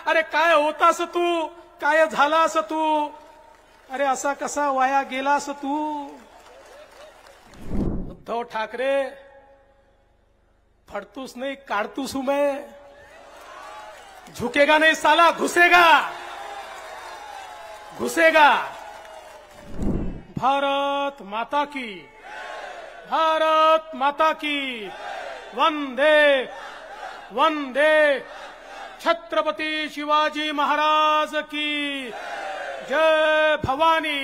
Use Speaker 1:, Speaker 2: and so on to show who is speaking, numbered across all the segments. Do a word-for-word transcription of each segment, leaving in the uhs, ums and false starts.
Speaker 1: अरे काय होतास तू, काय झालास तू, अरे असा कसा वाया गेलास तू. उद्धव ठाकरे फडतूस नहीं काढतूस हूं मैं, झुकेगा नहीं साला घुसेगा घुसेगा. भारत माता की, भारत माता की, वंदे वंदे. छत्रपती शिवाजी महाराज की जय भवानी,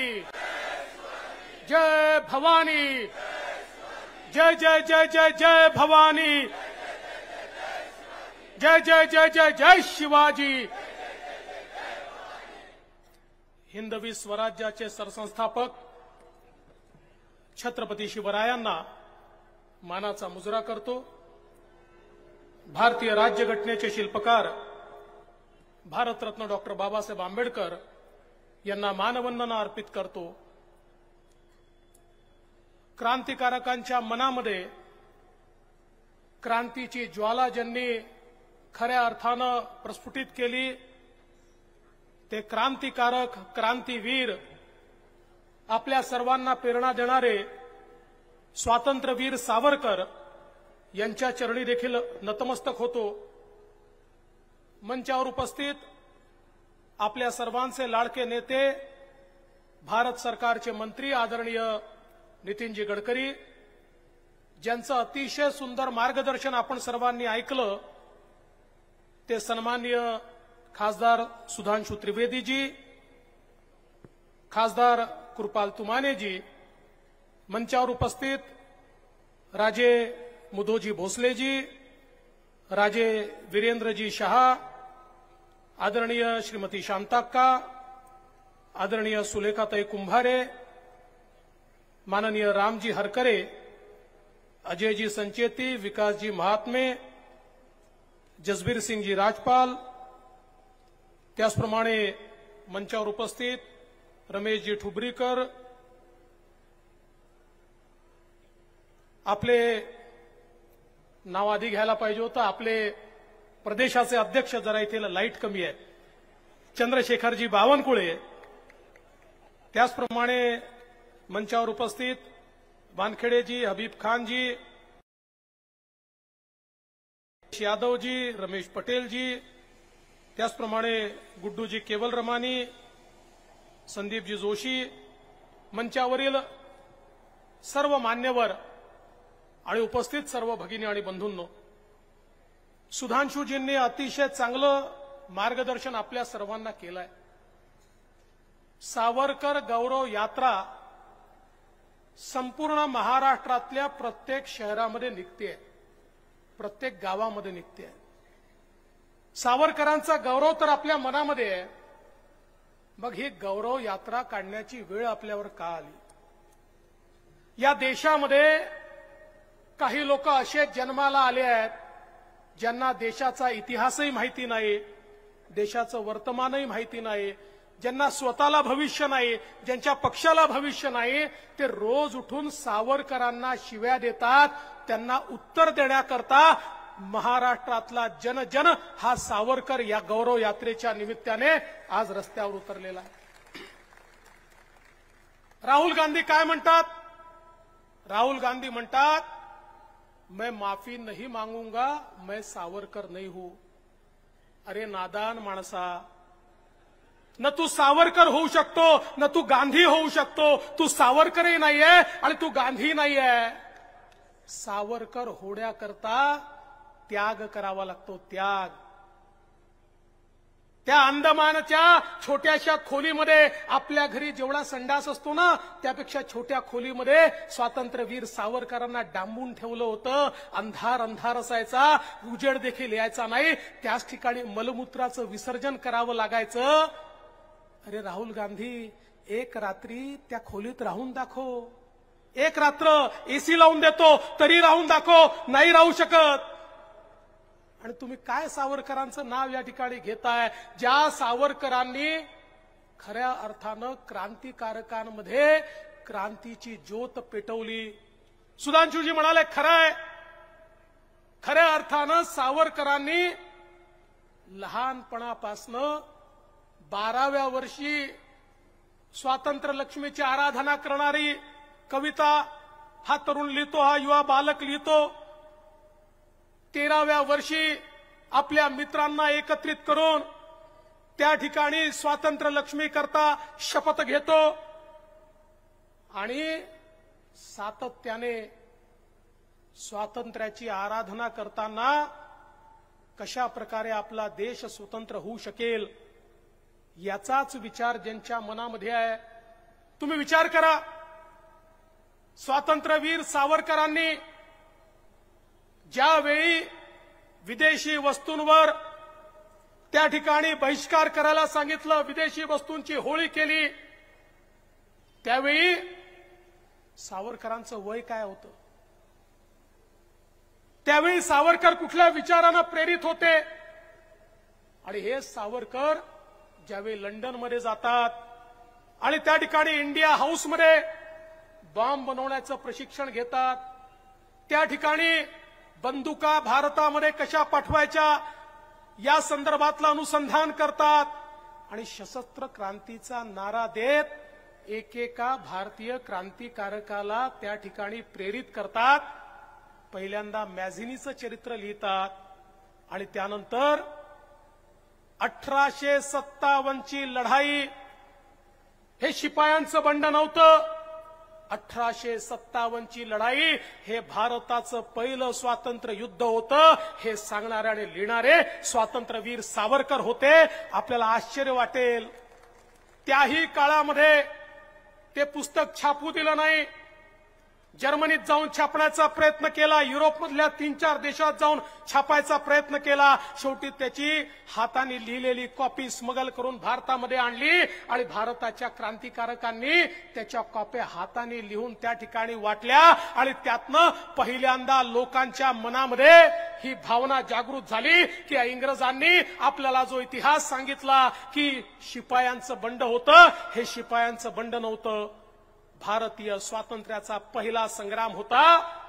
Speaker 1: जय भवानी, जय जय जय जय जय भवानी, जय जय जय जय जय शिवाजी. हिंदवी स्वराज्याचे सरसंस्थापक छत्रपती शिवरायांना मानाचा मुजरा करतो. भारतीय राज्यघटनेचे शिल्पकार भारतरत्न डॉक्टर बाबासाहेब आंबेडकर यांना मानवंदना अर्पित करतो. क्रांतिकारकांच्या मनामध्ये क्रांतीची ज्वाला ज्यांनी खऱ्या अर्थानं प्रस्फुटित केली ते क्रांतिकारक, क्रांतीवीर, आपल्या सर्वांना प्रेरणा देणारे स्वातंत्र्यवीर सावरकर यांच्या चरणी देखील नतमस्तक होतो. मंचावर उपस्थित आपल्या सर्वांचे लाडके नेते, भारत सरकारचे मंत्री आदरणीय नितीनजी गडकरी, ज्यांचं अतिशय सुंदर मार्गदर्शन आपण सर्वांनी ऐकलं, ते सन्माननीय खासदार सुधांशु त्रिवेदीजी, खासदार कृपाल तुमानेजी, मंचावर उपस्थित राजे मुदोजी भोसलेजी, राजे वीरेंद्रजी शहा, आदरणीय श्रीमती शांताक्का, आदरणीय सुलेखाताई कुंभारे, माननीय रामजी हरकरे, अजयजी संचेती, विकासजी महात्मे, जसबीर सिंगजी राजपाल, त्याचप्रमाणे मंचावर उपस्थित रमेशजी ठुबरीकर, आपले नाव आधी घ्यायला पाहिजे होतं, आपले प्रदेशाचे अध्यक्ष, जरा इथे लाईट कमी आहे, चंद्रशेखरजी बावनकुळे, त्याचप्रमाणे मंचावर उपस्थित वानखेडेजी, हबीब खानजी, यादवजी, रमेश पटेलजी, त्याचप्रमाणे गुड्डूजी केवल रमानी, संदीपजी जोशी, मंचावरील सर्व मान्यवर आणि उपस्थित सर्व भगिनी आणि बंधूंनो, सुधांशुजींनी अतिशय चांगलं मार्गदर्शन आपल्या सर्वांना केलंय. सावरकर गौरव यात्रा संपूर्ण महाराष्ट्रातल्या प्रत्येक शहरामध्ये निघतेय, प्रत्येक गावामध्ये निघतेय. सावरकरांचा गौरव तर आपल्या मनामध्ये आहे, मग ही गौरव यात्रा काढण्याची वेळ आपल्यावर का आली? या देशामध्ये काही लोक असे जन्माला आले आहेत ज्यांना देशाचा इतिहासही माहिती नाही, देशाचं वर्तमानही माहिती नाही, ज्यांना स्वतःला भविष्य नाही, ज्यांच्या पक्षाला भविष्य नाही, ते रोज उठून सावरकरांना शिव्या देतात. त्यांना उत्तर देण्याकरता महाराष्ट्रातला जनजन हा सावरकर या गौरव यात्रेच्या निमित्ताने आज रस्त्यावर उतरलेला आहे. राहुल गांधी काय म्हणतात? राहुल गांधी म्हणतात, मैं माफी नहीं मांगूंगा, मैं सावरकर नहीं हूं. अरे नादान माणसा, न तू सावरकर होऊ शकतो, न तू गांधी होऊ शकतो. तू सावरकरही नाहीये आणि तू गांधी नाहीये. सावरकर होण्याकरता त्याग करावा लागतो, त्याग. त्या अंदमानच्या छोट्याशा खोलीमध्ये आपल्या घरी जेवढा संडास असतो ना, त्यापेक्षा छोट्या खोलीमध्ये स्वातंत्र्यवीर सावरकरांना डांबून ठेवलं होतं. अंधार अंधार असायचा, उजेड देखील यायचा नाही. त्याच ठिकाणी मलमूत्राचं विसर्जन करावं लागायचं. अरे राहुल गांधी, एक रात्री त्या खोलीत राहून दाखव. एक रात्र एसी लावून देतो तरी राहून दाखव. नाही राहू शकत. आणि तुम्ही काय सावरकरांचं नाव या ठिकाणी घेताय? ज्या सावरकरांनी खऱ्या अर्थानं क्रांतिकारकांमध्ये क्रांतीची ज्योत पेटवली. सुधांशुजी म्हणाले, खरंय, खऱ्या अर्थानं सावरकरांनी लहानपणापासनं बाराव्या वर्षी स्वातंत्र्य लक्ष्मीची आराधना करणारी कविता हा तरुण लिहितो, हा युवा बालक लिहितो. तेराव्या वर्षी आपल्या मित्रांना एकत्रित करून त्या ठिकाणी स्वातंत्र्य लक्ष्मी करता शपथ घेतो आणि सातत्याने स्वातंत्र्याची आराधना करताना कशा प्रकारे आपला देश स्वतंत्र होऊ शकेल याचाच विचार ज्यांच्या मनामध्ये आहे. तुम्ही विचार करा, स्वातंत्र्यवीर सावरकरांनी ज्यावेळी विदेशी वस्तूंवर त्या ठिकाणी बहिष्कार करायला सांगितलं, विदेशी वस्तूंची होळी केली, त्यावेळी सावरकरांचं वय काय होतं? त्यावेळी सावरकर कुठल्या विचारानं प्रेरित होते? आणि हे सावरकर ज्यावेळी लंडनमध्ये जातात आणि त्या ठिकाणी इंडिया हाऊसमध्ये बॉम्ब बनवण्याचं प्रशिक्षण घेतात, त्या ठिकाणी बंदुका भारतामध्ये कशा पाठवायच्या या संदर्भातलं अनुसंधान करतात आणि सशस्त्र क्रांतीचा नारा देत एकेका भारतीय क्रांतिकारकाला त्या ठिकाणी प्रेरित करतात. पहिल्यांदा मॅझिनीचं चरित्र लिहितात आणि त्यानंतर अठराशे सत्तावन्नची लढाई हे शिपायांचं बंड नव्हतं. अठराशे सत्तावन्नची लढाई हे भारताचं पहिलं स्वातंत्र्य युद्ध होतं हे सांगणारे आणि लिहिणारे स्वातंत्र्यवीर सावरकर होते. आपल्याला आश्चर्य वाटेल, त्याही काळामध्ये ते पुस्तक छापू दिलं नाही. जर्मनीत जाऊन छापण्याचा प्रयत्न केला, युरोपमधल्या तीन चार देशात जाऊन छापायचा प्रयत्न केला. शेवटी त्याची हाताने लिहिलेली कॉपी स्मगल करून भारतामध्ये आणली आणि भारताच्या क्रांतिकारकांनी त्याच्या कॉप्या हाताने लिहून त्या ठिकाणी वाटल्या आणि त्यातनं पहिल्यांदा लोकांच्या मनामध्ये ही भावना जागृत झाली की इंग्रजांनी आपल्याला जो इतिहास सांगितला की शिपायांचं बंड होतं, हे शिपायांचं बंड नव्हतं, भारतीय स्वातंत्र्याचा पहिला संग्राम होता.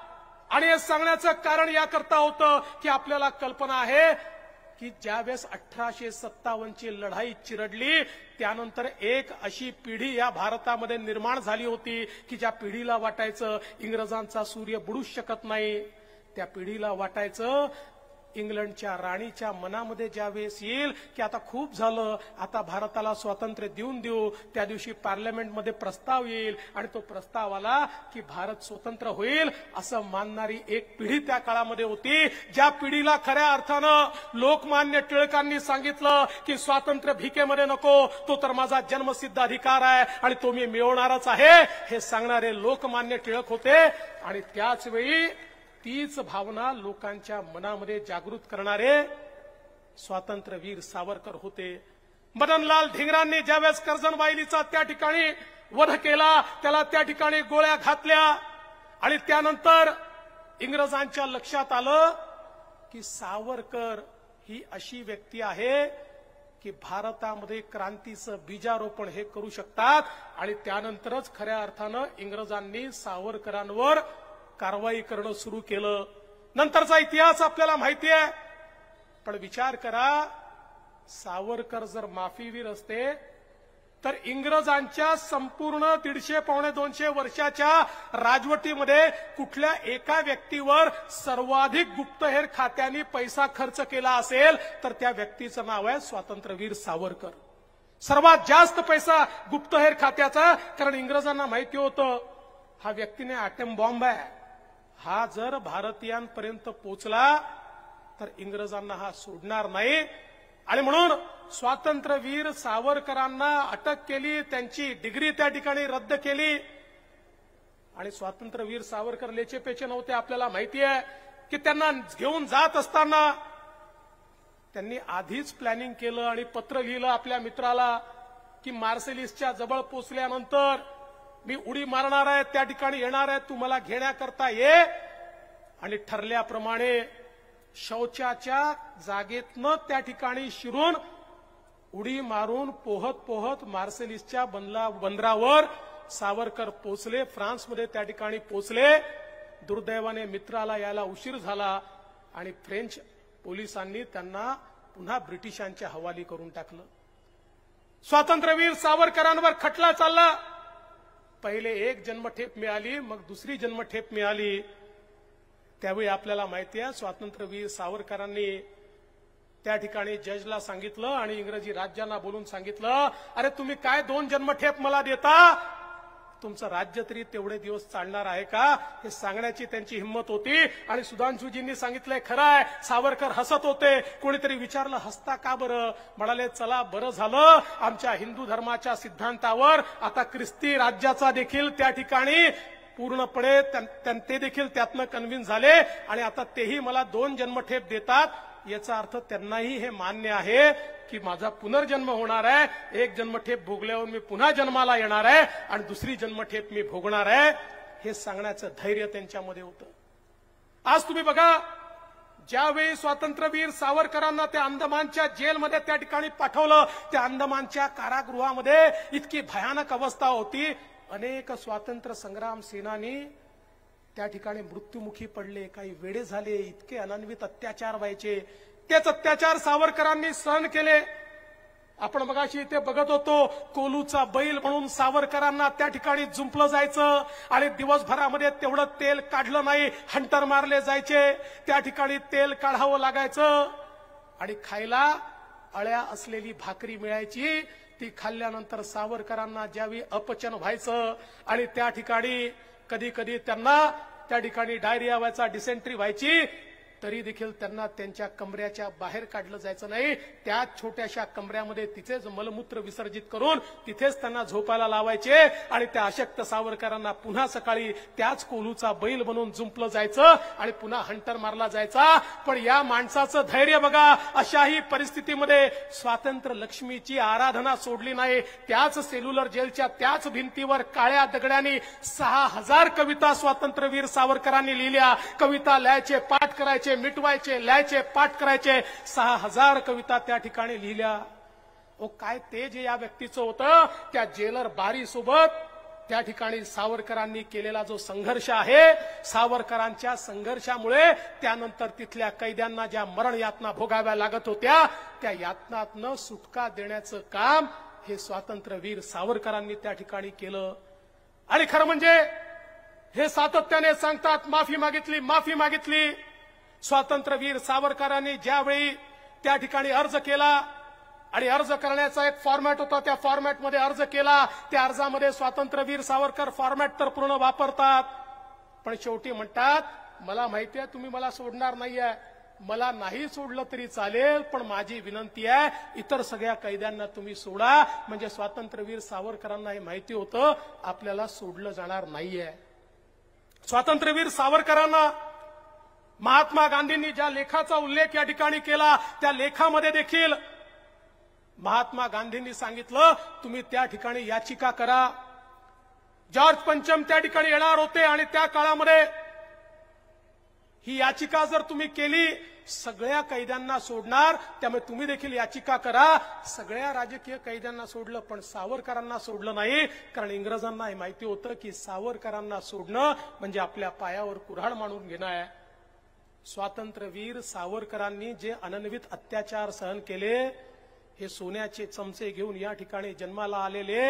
Speaker 1: आणि हे सांगण्याचं कारण याकरता होतं की आपल्याला कल्पना आहे की ज्यावेळेस अठराशे सत्तावन्नची लढाई चिरडली त्यानंतर एक अशी पिढी या भारतामध्ये निर्माण झाली होती की ज्या पिढीला वाटायचं इंग्रजांचा सूर्य बुडूच शकत नाही. त्या पिढीला वाटायचं इंग्लंडच्या राणीच्या मनामध्ये ज्यावेळेस येईल की आता खूप झालं, आता भारताला स्वातंत्र्य देऊन देऊ, त्या दिवशी पार्लमेंटमध्ये प्रस्ताव येईल आणि तो प्रस्ताव आला की भारत स्वतंत्र होईल असं मानणारी एक पिढी त्या काळामध्ये होती. ज्या पिढीला खऱ्या अर्थानं लोकमान्य टिळकांनी सांगितलं की स्वातंत्र्य भिकेमध्ये नको, तो तर माझा जन्मसिद्ध अधिकार आहे आणि तो मी मिळवणारच आहे, हे सांगणारे लोकमान्य टिळक होते. आणि त्याच वेळी तीच भावना लोकांच्या मनामध्ये जागृत करणारे स्वातंत्र्यवीर सावरकर होते. मदनलाल धिंगरांनी ज्यावेळेस कर्जनवाहिनीचा त्या ठिकाणी वध केला, त्याला त्या ठिकाणी गोळ्या घातल्या आणि त्यानंतर इंग्रजांच्या लक्षात आलं की सावरकर ही अशी व्यक्ती आहे की भारतामध्ये क्रांतीचं बीजारोपण हे करू शकतात. आणि त्यानंतरच खऱ्या अर्थानं इंग्रजांनी सावरकरांवर कारवाई करणं सुरू केलं. नंतरचा इतिहास आपल्याला माहिती आहे. पण विचार करा, सावरकर जर माफीवीर असते तर इंग्रजांच्या संपूर्ण दीडशे पावणे दोनशे वर्षाच्या राजवटीमध्ये कुठल्या एका व्यक्तीवर सर्वाधिक गुप्तहेर खात्यांनी पैसा खर्च केला असेल तर त्या व्यक्तीचं नाव आहे स्वातंत्र्यवीर सावरकर. सर्वात जास्त पैसा गुप्तहेर खात्याचा, कारण इंग्रजांना माहिती होतं हा व्यक्तीने ॲटम बॉम्ब आहे, हा जर भारतीयांपर्यंत पोचला तर इंग्रजांना हा सोडणार नाही. आणि म्हणून स्वातंत्र्यवीर सावरकरांना अटक केली, त्यांची डिग्री त्या ठिकाणी रद्द केली. आणि स्वातंत्र्यवीर सावरकर लेचेपेचे नव्हते. आपल्याला माहिती आहे की त्यांना घेऊन जात असताना त्यांनी आधीच प्लॅनिंग केलं आणि पत्र लिहिलं आपल्या मित्राला की मार्सेलिसच्या जवळ पोचल्यानंतर मी उडी मारणार आहे, त्या ठिकाणी येणार आहे, तू मला घेण्याकरता ये. आणि ठरल्याप्रमाणे शौचाच्या जागेतनं त्या ठिकाणी शिरून उडी मारून पोहत पोहत मार्सेलिसच्या बंदला बंदरावर सावरकर पोचले, फ्रान्समध्ये त्या ठिकाणी पोचले. दुर्दैवाने मित्राला यायला उशीर झाला आणि फ्रेंच पोलिसांनी त्यांना पुन्हा ब्रिटिशांच्या हवाली करून टाकलं. स्वातंत्र्यवीर सावरकरांवर खटला चालला. पहिले एक जन्मठेप मिळाली, मग दुसरी जन्मठेप मिळाली. त्यावेळी आपल्याला माहिती आहे स्वातंत्र्यवीर सावरकरांनी त्या ठिकाणी जजला सांगितलं आणि इंग्रजी राज्यांना बोलून सांगितलं, अरे तुम्ही काय दोन जन्मठेप मला देता, तुमचं राज्य तरी तेवढे दिवस चालणार आहे का, हे सांगण्याची त्यांची हिंमत होती. आणि सुधांशुजींनी सांगितलंय खरं आहे. सावरकर हसत होते. कोणीतरी विचारलं हसता का बरं, म्हणाले चला बरं झालं आमच्या हिंदू धर्माच्या सिद्धांतावर आता ख्रिस्ती राज्याचा देखील त्या ठिकाणी पूर्णपणे ते देखील त्यातनं कन्व्हिन्स झाले आणि आता तेही मला दोन जन्मठेप देतात. याचा अर्थ त्यांनाही हे मान्य आहे की माझा पुनर्जन्म होणार आहे. एक जन्मठेप भोगल्यावर मी पुन्हा जन्माला येणार आहे आणि दुसरी जन्मठेप मी भोगणार आहे, हे सांगण्याचं धैर्य त्यांच्यामध्ये होतं. आज तुम्ही बघा, ज्यावेळी स्वातंत्र्यवीर सावरकरांना त्या अंदमानच्या जेलमध्ये त्या ठिकाणी पाठवलं, त्या अंदमानच्या कारागृहामध्ये इतकी भयानक अवस्था होती. अनेक स्वातंत्र्य संग्राम सेनानी त्या ठिकाणी मृत्युमुखी पडले, काही वेडे झाले, इतके अनन्वित अत्याचार व्हायचे. तेच अत्याचार सावरकरांनी सहन केले. आपण मगाशी इथे बघत होतो, कोलूचा बैल म्हणून सावरकरांना त्या ठिकाणी जुंपलं जायचं आणि दिवसभरामध्ये तेवढं तेल काढलं नाही, हंटर मारले जायचे. त्या ठिकाणी तेल काढावं लागायचं आणि खायला अळ्या असलेली भाकरी मिळायची. ती खाल्ल्यानंतर सावरकरांना ज्यावेळी अपचन व्हायचं आणि त्या ठिकाणी कधी कधी त्यांना त्या ठिकाणी डायरिया व्हायचा, डिसेंट्री व्हायची, तरी देखील त्यांना त्यांच्या कमऱ्याच्या बाहेर काढलं जायचं नाही. त्याच छोट्याशा कमऱ्यामध्ये तिथेच मलमूत्र विसर्जित करून तिथेच त्यांना झोपायला लावायचे आणि त्या अशक्त सावरकरांना पुन्हा सकाळी त्याच कोलूचा बैल बनवून जुंपलं जायचं आणि पुन्हा हंटर मारला जायचा. पण या माणसाचं धैर्य बघा, अशाही परिस्थितीमध्ये स्वातंत्र्य लक्ष्मीची आराधना सोडली नाही. त्याच सेल्युलर जेलच्या त्याच भिंतीवर काळ्या दगडांनी सहा हजार कविता स्वातंत्र्यवीर सावरकरांनी लिहिल्या. कविता लिहायचे, पाठ करायचे, मिटवायचे, लिहायचे, पाठ करायचे. सहा हजार कविता त्या ठिकाणी लिहिल्या. ओ काय तेज या व्यक्तीचं होतं. त्या जेलर बारी सोबत त्या ठिकाणी सावरकरांनी केलेला जो संघर्ष आहे, सावरकरांच्या संघर्षामुळे त्यानंतर तिथल्या कैद्यांना ज्या मरण यातना भोगाव्या लागत होत्या, त्या यातनातनं सुटका देण्याचं काम हे स्वातंत्र्यवीर सावरकरांनी त्या ठिकाणी केलं. आणि खरं म्हणजे हे सातत्याने सांगतात माफी मागितली, माफी मागितली. स्वातंत्र्यवीर सावरकरांनी ज्यावेळी त्या ठिकाणी अर्ज केला आणि अर्ज करण्याचा एक फॉर्मॅट होता, त्या फॉर्मॅटमध्ये अर्ज केला. त्या अर्जामध्ये स्वातंत्र्यवीर सावरकर फॉर्मॅट तर पूर्ण वापरतात, पण शेवटी म्हणतात मला माहिती आहे तुम्ही मला सोडणार नाहीये, मला नाही सोडलं तरी चालेल, पण माझी विनंती आहे इतर सगळ्या कैद्यांना तुम्ही सोडा. म्हणजे स्वातंत्र्यवीर सावरकरांना हे माहिती होतं आपल्याला सोडलं जाणार नाहीये. स्वातंत्र्यवीर सावरकरांना महात्मा गांधींनी ज्या लेखाचा उल्लेख या ठिकाणी केला, त्या लेखामध्ये देखील महात्मा गांधींनी सांगितलं तुम्ही त्या ठिकाणी याचिका करा. जॉर्ज पंचम त्या ठिकाणी येणार होते आणि त्या काळामध्ये ही याचिका जर तुम्ही केली, सगळ्या कैद्यांना सोडणार, त्यामुळे तुम्ही देखील याचिका करा. सगळ्या राजकीय कैद्यांना सोडलं, पण सावरकरांना सोडलं नाही. कारण इंग्रजांना हे माहिती होतं की सावरकरांना सोडणं म्हणजे आपल्या पायावर कुऱ्हाड मांडून घेणं आहे. स्वातंत्र्यवीर सावरकरांनी जे अनन्वित अत्याचार सहन केले, हे सोन्याचे चमचे घेऊन या ठिकाणी जन्माला आलेले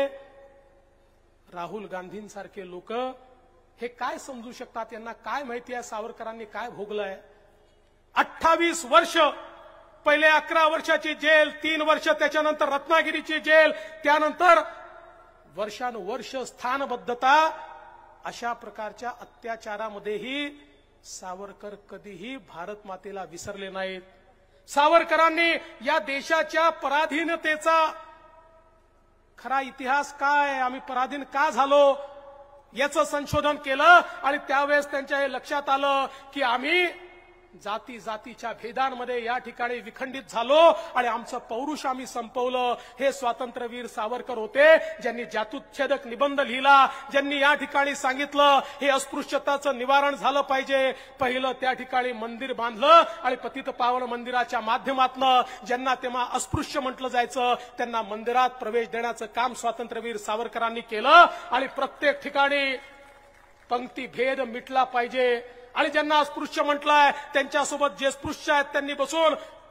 Speaker 1: राहुल गांधींसारखे लोक हे काय समजू शकतात? यांना काय माहिती आहे सावरकरांनी काय भोगलंय? अठ्ठावीस वर्ष, पहिले अकरा वर्षाची जेल, तीन वर्ष त्याच्यानंतर रत्नागिरीची जेल, त्यानंतर वर्षानुवर्ष स्थानबद्धता. अशा प्रकारच्या अत्याचारामध्येही सावरकर कधीही भारत मातेला विसरले नाहीत. सावरकरांनी या देशाच्या पराधीनतेचा खरा इतिहास काय, आम्ही पराधीन का झालो याचं संशोधन केलं आणि त्यावेळेस त्यांच्या हे लक्षात आलं की आम्ही जाती जातीच्या भेदांमध्ये या ठिकाणी विखंडित झालो आणि आमचं पौरुष आम्ही संपवलं. हे स्वातंत्र्यवीर सावरकर होते ज्यांनी जातुच्छेदक निबंध लिहिला, ज्यांनी या ठिकाणी सांगितलं हे अस्पृश्यताचं निवारण झालं पाहिजे. पहिलं त्या ठिकाणी मंदिर बांधलं आणि पतित पावन मंदिराच्या माध्यमातून ज्यांना तेव्हा अस्पृश्य म्हटलं जायचं त्यांना मंदिरात प्रवेश देण्याचं काम स्वातंत्र्यवीर सावरकरांनी केलं. आणि प्रत्येक ठिकाणी पंक्ती भेद मिटला पाहिजे आणि ज्यांना अस्पृश्य म्हटलंय त्यांच्यासोबत जे स्पृश्य आहेत त्यांनी बसून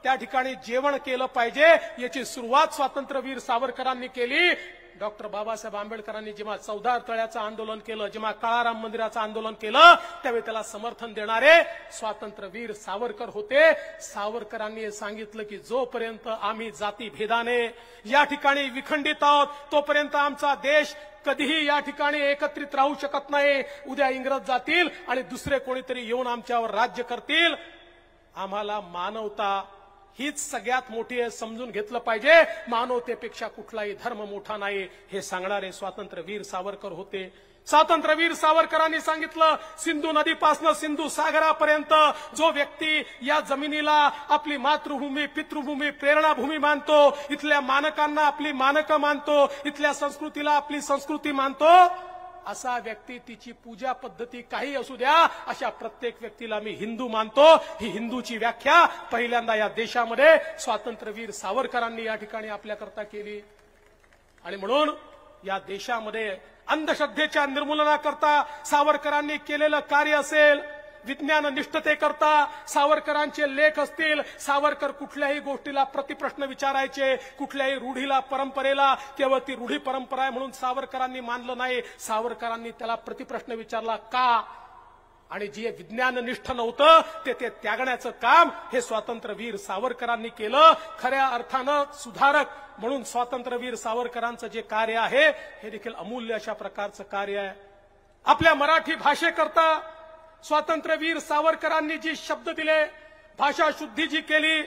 Speaker 1: त्या ठिकाणी जेवण केलं पाहिजे याची सुरुवात स्वातंत्र्यवीर सावरकरांनी केली. डॉक्टर बाबासाहेब आंबेडकरांनी जेव्हा चौदार तळ्याचं आंदोलन केलं, जेव्हा काळाराम मंदिराचं आंदोलन केलं, त्यावेळी त्याला समर्थन देणारे स्वातंत्र्यवीर सावरकर होते. सावरकरांनी सांगितलं की जोपर्यंत आम्ही जातीभेदाने या ठिकाणी विखंडित आहोत तोपर्यंत आमचा देश कधीही या ठिकाणी एकत्रित राहू शकत नाही. उद्या इंग्रज जातील आणि दुसरे कोणीतरी येऊन आमच्यावर राज्य करतील. आम्हाला मानवता हीच सगळ्यात मोठी आहे, समजून घेतलं पाहिजे. मानवतेपेक्षा कुठलाही धर्म मोठा नाही हे सांगणारे स्वातंत्र्यवीर सावरकर होते. स्वातंत्र्यवीर सावरकरांनी सांगितलं, सिंधू नदीपासून सिंधू सागरापर्यंत जो व्यक्ती या जमिनीला आपली मातृभूमी, पितृभूमी, प्रेरणाभूमी मानतो, इथल्या मानकांना आपली मानकं मानतो, इथल्या संस्कृतीला आपली संस्कृती मानतो, असा व्यक्ती तिची पूजा पद्धती काही असू द्या, अशा प्रत्येक व्यक्तीला मी हिंदू मानतो. ही हिंदूची व्याख्या पहिल्यांदा या देशामध्ये स्वातंत्र्यवीर सावरकरांनी या ठिकाणी आपल्याकरता केली. आणि म्हणून या देशामध्ये अंधश्रद्धेच्या निर्मूलनाकरता सावरकरांनी केलेलं कार्य असेल, विज्ञान निष्ठतेकरता सावरकरांचे लेख असतील, सावरकर कुठल्याही गोष्टीला प्रतिप्रश्न विचारायचे, कुठल्याही रूढीला परंपरेला केवळ ती रूढी परंपरा आहे म्हणून सावरकरांनी मानलं नाही. सावरकरांनी त्याला प्रतिप्रश्न विचारला का, आणि जे विज्ञाननिष्ठ नव्हतं ते ते त्यागण्याचं काम हे स्वातंत्र्यवीर सावरकरांनी केलं. खऱ्या अर्थानं सुधारक म्हणून स्वातंत्र्यवीर सावरकरांचं जे कार्य आहे हे देखील अमूल्य अशा प्रकारचं कार्य आहे. आपल्या मराठी भाषेकरता स्वातंत्र्यवीर सावरकरांनी जी शब्द दिले, भाषा शुद्धी जी केली,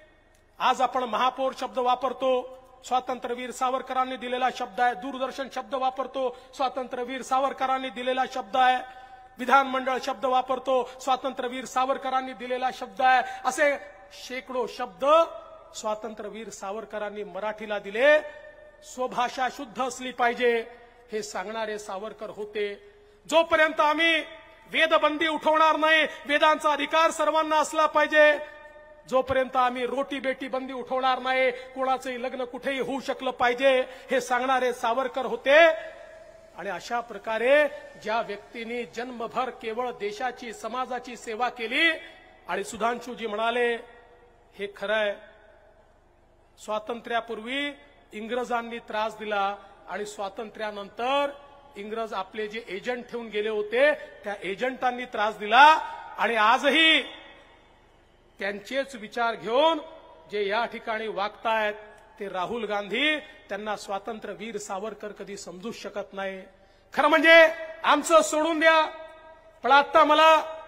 Speaker 1: आज आपण महापौर शब्द वापरतो, स्वातंत्र्यवीर सावरकरांनी दिलेला शब्द आहे. दूरदर्शन शब्द वापरतो, स्वातंत्र्यवीर सावरकरांनी दिलेला शब्द आहे. विधानमंडळ शब्द वापरतो, स्वातंत्र्यवीर सावरकरांनी दिलेला शब्द आहे. असे शेकडो शब्द स्वातंत्र्यवीर सावरकरांनी मराठीला दिले. स्वभाषा शुद्ध असली पाहिजे हे सांगणारे सावरकर होते. जोपर्यंत आम्ही वेदबंदी उठवणार नाही, वेदांचा अधिकार सर्वांना असला पाहिजे, जोपर्यंत आम्ही रोटी बेटी बंदी उठवणार नाही, कोणाचंही लग्न कुठेही होऊ शकलं पाहिजे हे सांगणारे सावरकर होते. आणि अशा प्रकारे ज्या व्यक्तींनी जन्मभर केवळ देशाची, समाजाची सेवा केली, आणि सुधांशुजी म्हणाले हे खरंय, स्वातंत्र्यापूर्वी इंग्रजांनी त्रास दिला आणि स्वातंत्र्यानंतर इंग्रज आपले जे एजंट ठेवून गेले होते त्या एजंटांनी त्रास दिला. आणि आजही त्यांचेच विचार घेऊन जे या ठिकाणी वागतायत ते राहुल गांधी, त्यांना स्वातंत्र्यवीर सावरकर कधी समजूच शकत नाही. खरं म्हणजे आमचं सोडून द्या, पण आता मला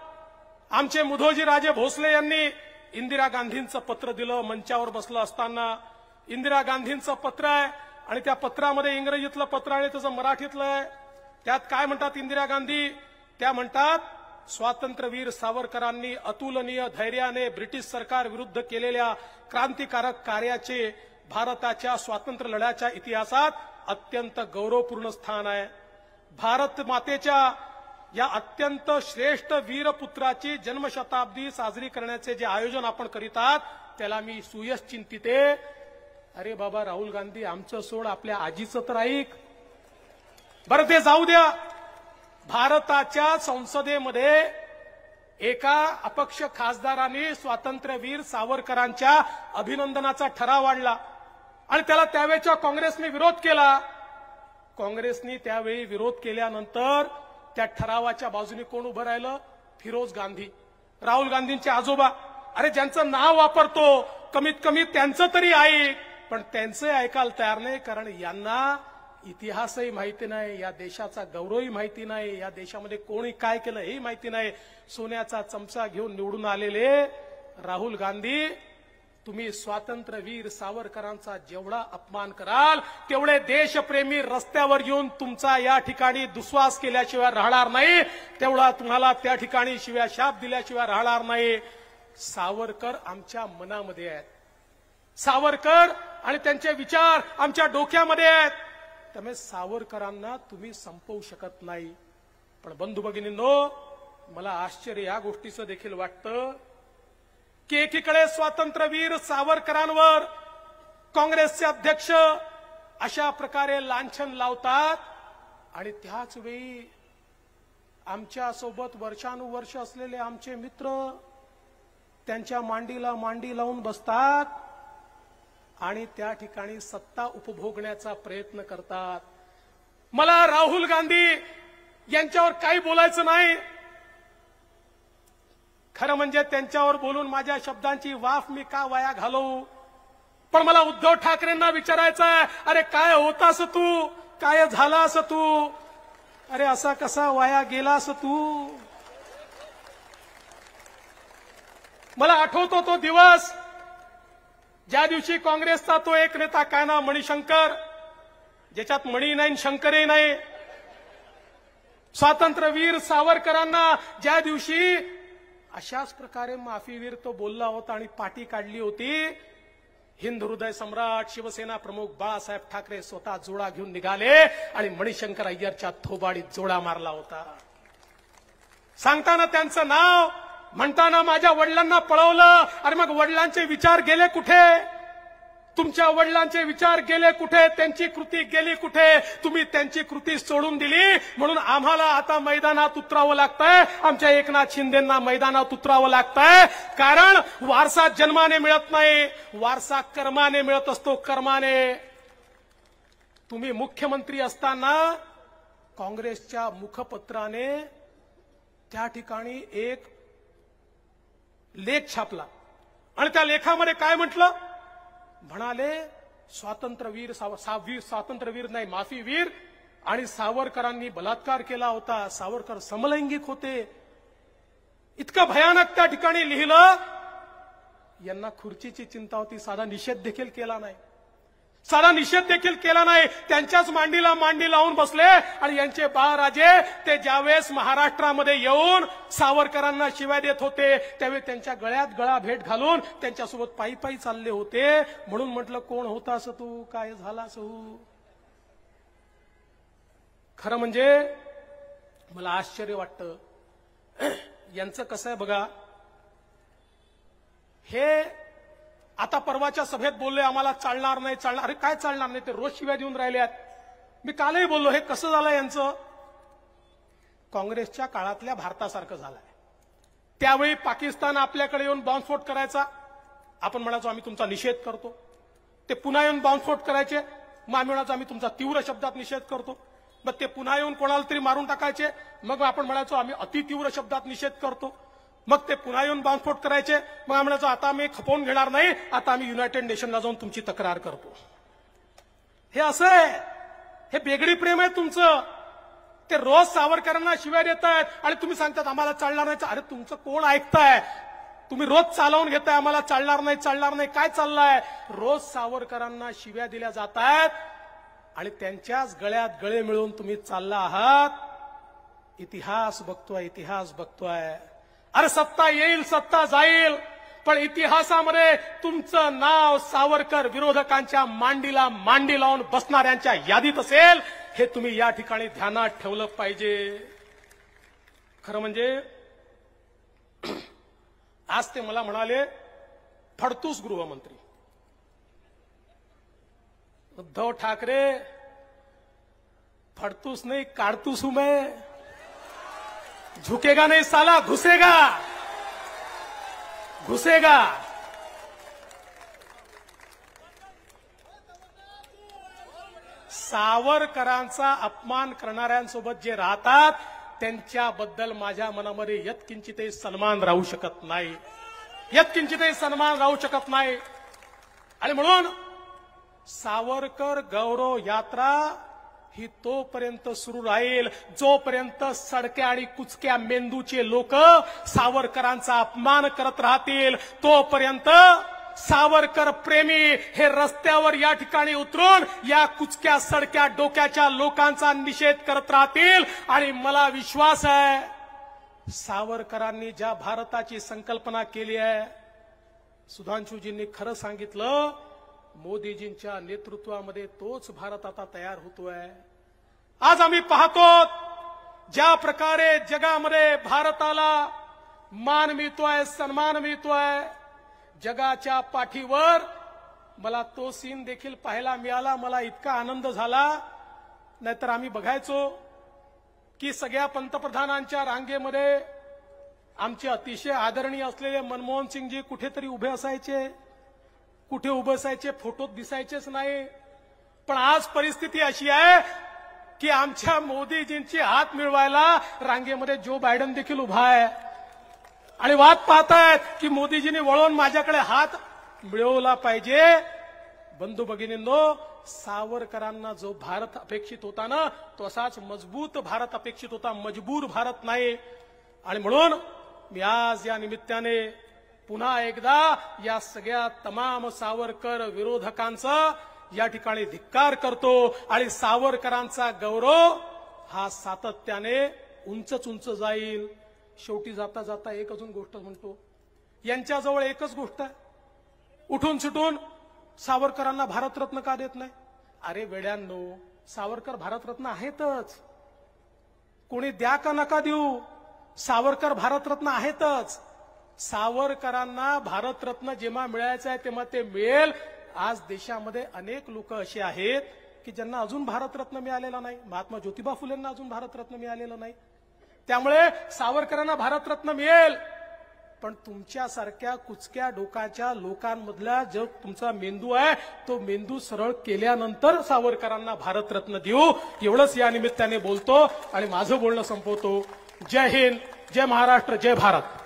Speaker 1: आमचे मुधोजी राजे भोसले यांनी इंदिरा गांधींचं पत्र दिलं. मंचावर बसलं असताना इंदिरा गांधींचं पत्र आहे आणि त्या पत्रामध्ये इंग्रजीतलं पत्र आणि त्याचं मराठीतलं आहे. त्यात काय म्हणतात इंदिरा गांधी? त्या म्हणतात, स्वातंत्र्यवीर सावरकरांनी अतुलनीय धैर्याने ब्रिटिश सरकार विरुद्ध केलेल्या क्रांतिकारक कार्याचे भारताच्या स्वातंत्र्य लढ्याच्या इतिहासात अत्यंत गौरवपूर्ण स्थान आहे. भारत मातेच्या या अत्यंत श्रेष्ठ वीरपुत्राची जन्मशताब्दी साजरी करण्याचे जे आयोजन आपण करीत आहात त्याला मी सुयश चिंतिते. अरे बाबा राहुल गांधी, आमचं सोड, आपल्या आजीचं तर ऐक बरं. ते जाऊ द्या. भारताच्या संसदेमध्ये एका अपक्ष खासदारांनी स्वातंत्र्यवीर सावरकरांच्या अभिनंदनाचा ठराव आणला आणि त्याला त्यावेळेच्या काँग्रेसने विरोध केला. काँग्रेसने त्यावेळी विरोध केल्यानंतर त्या ठरावाच्या बाजूने कोण उभं राहिलं? फिरोज गांधी, राहुल गांधींचे आजोबा. अरे ज्यांचं नाव वापरतो कमीत कमी त्यांचं तरी ऐक, पण त्यांचं ऐकायला तयार नाही, कारण यांना इतिहासही माहिती नाही, या देशाचा गौरवही माहिती नाही, या देशामध्ये कोणी काय केलं हेही माहिती नाही. सोन्याचा चमचा घेऊन निवडून आलेले राहुल गांधी, तुम्ही स्वातंत्र्यवीर सावरकरांचा जेवढा अपमान कराल तेवढे देशप्रेमी रस्त्यावर येऊन तुमचा या ठिकाणी दुस्वास केल्याशिवाय राहणार नाही, तेवढा तुम्हाला त्या ठिकाणी शिव्या शाप दिल्याशिवाय राहणार नाही. सावरकर आमच्या मनामध्ये आहेत, सावरकर आणि त्यांचे विचार आमच्या डोक्यामध्ये आहेत, त्यामुळे सावरकरांना तुम्ही संपवू शकत नाही. पण बंधू भगिनींनो, मला आश्चर्य या गोष्टीचं देखील वाटतं की एकीकडे स्वातंत्र्यवीर सावरकरांवर काँग्रेसचे अध्यक्ष अशा प्रकारे लांछन लावतात आणि त्याच वेळी आमच्या सोबत वर्षानुवर्ष असलेले आमचे मित्र त्यांच्या मांडीला मांडी लावून बसतात आणि त्या ठिकाणी सत्ता उपभोगण्याचा प्रयत्न करतात. मला राहुल गांधी यांच्यावर काही बोलायचं नाही. खरं म्हणजे त्यांच्यावर बोलून माझ्या शब्दांची वाफ मी का वाया घालवू. पण मला उद्धव ठाकरेंना विचारायचं आहे, अरे काय होतास तू, काय झालास तू, अरे असा कसा वाया गेलास तू. मला आठवतो तो दिवस ज्या दिवशी काँग्रेसचा तो एक नेता काय ना मणिशंकर, ज्याच्यात मणी नाही शंकरही नाही, स्वातंत्र्यवीर सावरकरांना ज्या दिवशी अशाच प्रकारे माफीवीर तो बोलला होता आणि पाठी काढली होती, हिंद हृदय सम्राट शिवसेना प्रमुख बाळासाहेब ठाकरे स्वतः जोडा घेऊन निघाले आणि मणिशंकर अय्यरच्या थोबाडीत जोडा मारला होता. सांगताना त्यांचं नाव म्हणताना माझ्या वडिलांना पळवलं. अरे मग वडिलांचे विचार गेले कुठे, तुमच्या वडिलांचे विचार गेले कुठे, त्यांची कृती गेली कुठे. तुम्ही त्यांची कृती सोडून दिली म्हणून आम्हाला आता मैदानात उतरावं लागतंय. आमच्या एकनाथ शिंदेंना मैदानात उतरावं लागतंय. कारण वारसा जन्माने मिळत नाही, वारसा कर्माने मिळत असतो, कर्माने. तुम्ही मुख्यमंत्री असताना काँग्रेसच्या मुखपत्राने त्या ठिकाणी एक लेख छापला आणि त्या लेखामध्ये काय म्हटलं, म्हणाले स्वातंत्र्यवीर साववीर स्वातंत्र्यवीर नाही माफीवीर आणि सावरकरांनी बलात्कार केला होता, सावरकर समलैंगिक होते. इतकं भयानक त्या ठिकाणी लिहिलं. यांना खुर्चीची चिंता होती, साधा निषेध देखील केला नाही, साधा निषेध देखील केला नाही. त्यांच्याच मांडीला मांडी लावून बसले आणि यांचे बाळराजे ते ज्यावेळेस महाराष्ट्रामध्ये येऊन सावरकरांना शिव्या देत होते त्यावेळी त्यांच्या गळ्यात गळा भेट घालून त्यांच्यासोबत पायी पायी चालले होते. म्हणून म्हटलं कोण होतास तू, काय झालास तू. खरं म्हणजे मला आश्चर्य वाटतं. यांचं कसं आहे बघा, हे आता परवाच्या सभेत बोलले आम्हाला चालणार नाही चालणार. अरे काय चालणार नाही, ते रोज शिव्या देऊन राहिल्यात. मी कालही बोललो, हे कसं झालं यांचं. काँग्रेसच्या काळातल्या भारतासारखं झालंय. त्यावेळी पाकिस्तान आपल्याकडे येऊन बॉम्बस्फोट करायचा, आपण म्हणायचो आम्ही तुमचा निषेध करतो. ते पुन्हा येऊन बॉम्बस्फोट करायचे, मग आम्ही म्हणायचो आम्ही तुमचा तीव्र शब्दात निषेध करतो. मग ते पुन्हा येऊन कोणाला तरी मारून टाकायचे, मग आपण म्हणायचो आम्ही अतितीव्र शब्दात निषेध करतो. मग ते पुन्हा येऊन बॉम्बस्फोट करायचे, मग आम्ही म्हणायचो आता आम्ही खपवून घेणार नाही, आता आम्ही युनायटेड नेशनला जाऊन तुमची तक्रार करतो. हे असं आहे, हे बेगडी प्रेम आहे तुमचं. ते रोज सावरकरांना शिव्या देत आहेत आणि तुम्ही सांगतात आम्हाला चालणार नाही. अरे तुमचं कोण ऐकताय, तुम्ही रोज चालवून घेताय आम्हाला चालणार नाही चालणार नाही. काय चाललंय, रोज सावरकरांना शिव्या दिल्या जात आहेत आणि त्यांच्याच गळ्यात गळे मिळून तुम्ही चालला आहात. इतिहास बघतोय, इतिहास बघतोय. अरे सत्ता येईल सत्ता जाईल, पण इतिहासामध्ये तुमचं नाव सावरकर विरोधकांच्या मांडीला मांडी लावून बसणाऱ्यांच्या यादीत असेल, हे तुम्ही या ठिकाणी ध्यानात ठेवलं पाहिजे. खरं म्हणजे आज ते मला म्हणाले फडतूस गृहमंत्री. उद्धव ठाकरे फडतूस नाही काढतूस हूं मैं, झुकेगा नहीं साला घुसेगा घुसेगा. सावरकरांचा अपमान करणाऱ्यांसोबत जे राहतात त्यांच्याबद्दल माझ्या मनामध्ये यत्किंचितही सन्मान राहू शकत नाही, यत्किंचितही सन्मान राहू शकत नाही. आणि म्हणून सावरकर गौरव यात्रा ही तोपर्यंत सुरू राहील जोपर्यंत सडक्या आणि कुचक्या मेंदूचे लोक सावरकरांचा अपमान करत राहतील. तोपर्यंत सावरकर प्रेमी हे रस्त्यावर या ठिकाणी उतरून या कुचक्या सडक्या डोक्याच्या लोकांचा निषेध करत राहतील. आणि मला विश्वास आहे सावरकरांनी ज्या भारताची संकल्पना केली आहे, सुधांशुजींनी खरं सांगितलं, मोदीजींच्या नेतृत्वामध्ये तोच भारत आता तयार होतोय. आज आम्ही पाहतो ज्या प्रकारे जगामध्ये भारताला मान मिळतोय, सन्मान मिळतोय, जगाच्या पाठीवर मला तो सीन देखील पाहायला मिळाला. मला इतका आनंद झाला. नाहीतर आम्ही बघायचो की सगळ्या पंतप्रधानांच्या रांगेमध्ये आमचे अतिशय आदरणीय असलेले मनमोहन सिंगजी कुठेतरी उभे असायचे, कुठे उभे असायचे फोटोत दिसायचेच नाही. पण आज परिस्थिती अशी आहे की आमच्या मोदीजींची हात मिळवायला रांगेमध्ये जो बायडन देखील उभा आहे आणि वाट पाहतायत की मोदीजींनी वळून माझ्याकडे हात मिळवला पाहिजे. बंधू भगिनींनो, सावरकरांना जो भारत अपेक्षित होता ना, तो असाच मजबूत भारत अपेक्षित होता, मजबूर भारत नाही. आणि म्हणून मी आज या निमित्ताने पुन्हा एकदा या सगळ्या तमाम सावरकर विरोधकांचा या ठिकाणी धिक्कार करतो आणि सावरकरांचा गौरव हा सातत्याने उंचच उंच जाईल. शेवटी जाता जाता एक अजून गोष्ट म्हणतो, यांच्याजवळ एकच गोष्ट आहे, उठून सुटून सावरकरांना भारतरत्न का देत नाही? अरे वेड्यांनो, सावरकर भारतरत्न आहेतच, कोणी द्या का नका देऊ, सावरकर भारतरत्न आहेतच. सावरकरांना भारतरत्न जेव्हा मिळायचं आहे तेव्हा ते मिळेल. आज देशामध्ये अनेक लोक असे आहेत की ज्यांना अजून भारतरत्न मिळालेला नाही. महात्मा ज्योतिबा फुलेंना अजून भारतरत्न मिळालेलं नाही. त्यामुळे सावरकरांना भारतरत्न मिळेल, पण तुमच्यासारख्या कुचक्या डोकाच्या लोकांमधला जो तुमचा मेंदू आहे तो मेंदू सरळ केल्यानंतर सावरकरांना भारतरत्न देऊ. एवढंच या निमित्ताने बोलतो आणि माझं बोलणं संपवतो. जय हिंद, जय महाराष्ट्र, जय भारत.